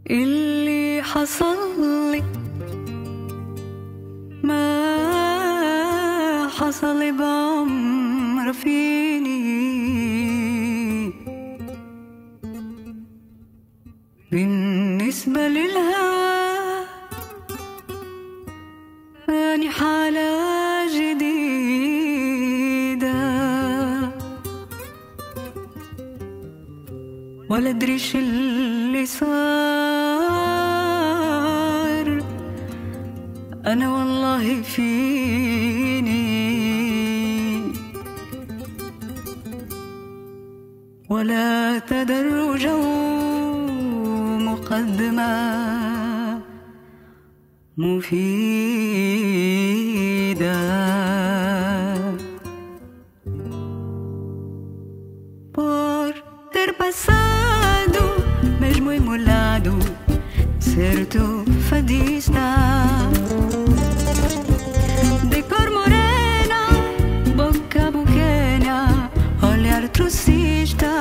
اللي حصل لي ما حصل بعمر فيني. بالنسبة للهوى أني حالة جديدة، ولا أدريش اللي صار أنا والله فيني، ولا تدرج مقدمة مفيدة. Por ter passado mesmo emulado, certo fadista de cor morena, boca buquena, olhar trocista.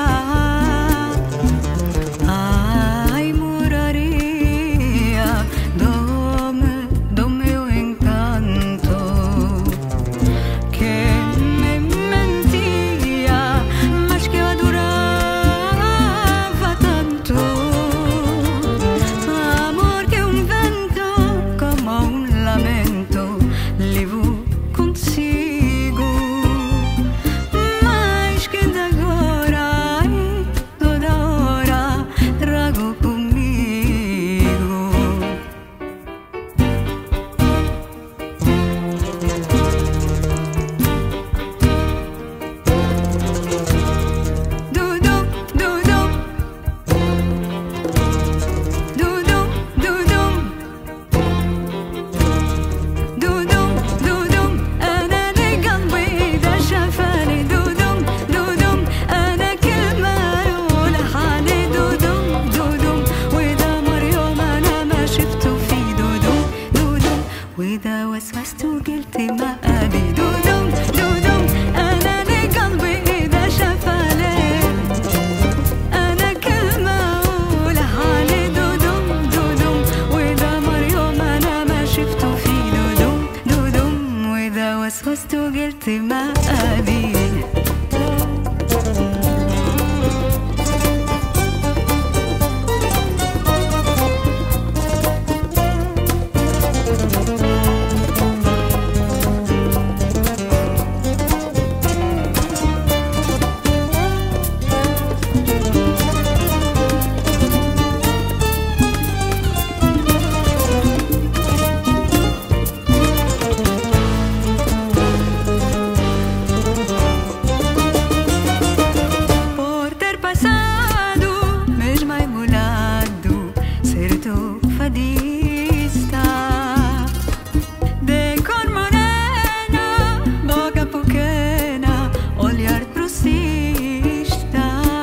Ai, moraria do meu encanto, que me mentia, mas que eu adorava tanto. Amor que um vento, como um lamento, levo consigo, mas que de agora e toda hora trago comigo. Dudum, dudum, dudum, dudum, dudum, dudum. أنا لقلبي إذا شافني دودم دودم، أنا كلمة ولحالي دودم دودم، وإذا مر يوم أنا ما شفته في دودم دودم، وإذا وسوست وقلت ما أبي دودم دودم. أنا لقلبي إذا شافني أنا كلمة ولحالي دودم دودم، وإذا مر يوم أنا ما شفته في دودم دودم، وإذا وسوست وقلت ما أبي. Por ter passado mesmo emulado, certo fadista de cor morena, boca pequena, olhar trocista.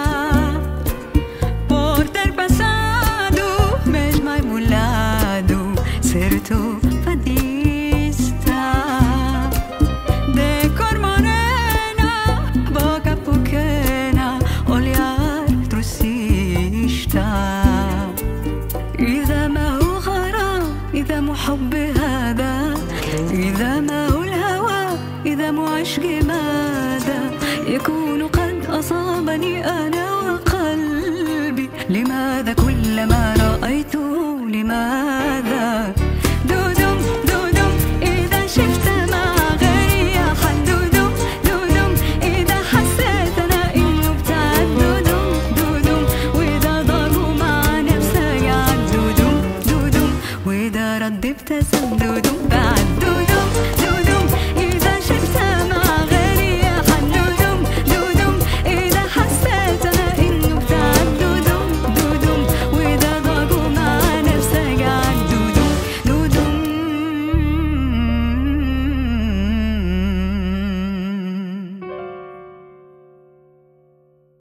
Por ter passado mesmo emulado, certo fadista de cor morena, boca pequena, olhar trocista. إذا ما هو غرام، إذا مو حب هذا، إذا ما هو الهوى، إذا مو عشق ماذا يكون قد أصابني أنا وقلبي؟ لماذا